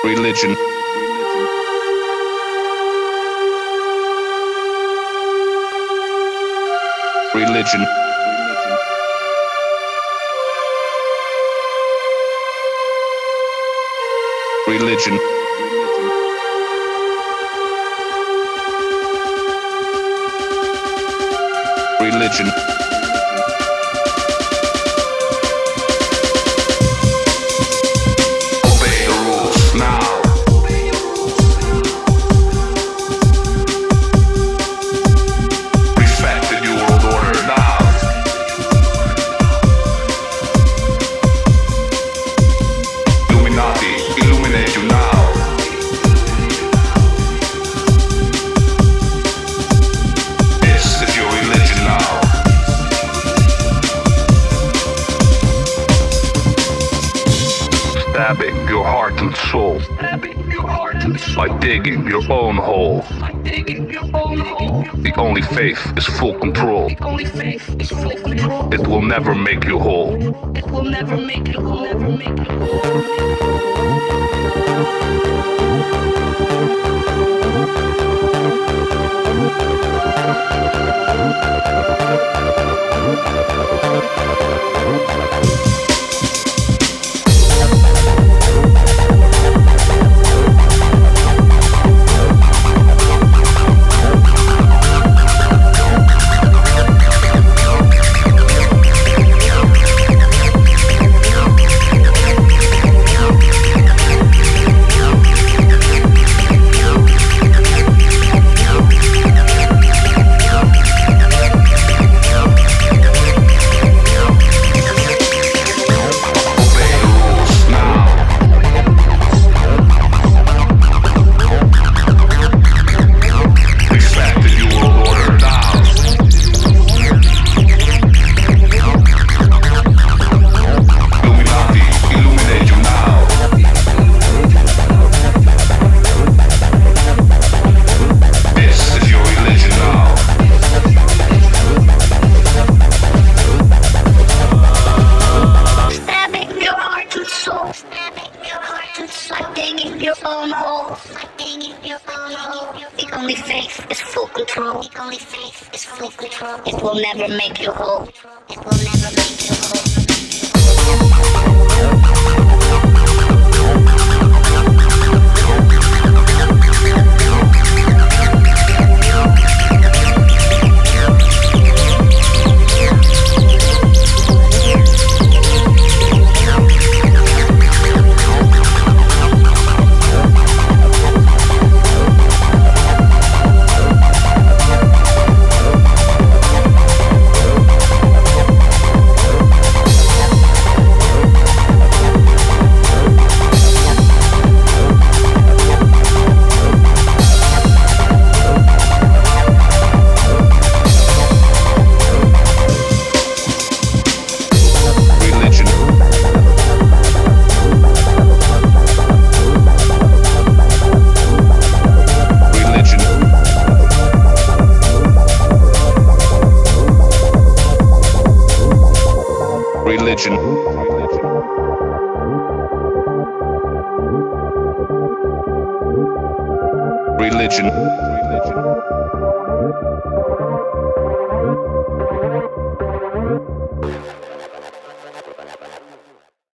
Religion. Religion. Religion. Religion. Obey the rules now. Respect the new world order now. Illuminati, illuminate you now. This is your religion now. Stabbing your heart and soul by digging your own hole. The only faith is full control. It will never make you whole. It will never make you whole. Never make you your own hole. The only faith is full control. It will never make you whole. It will never make you whole. Religion. Religion.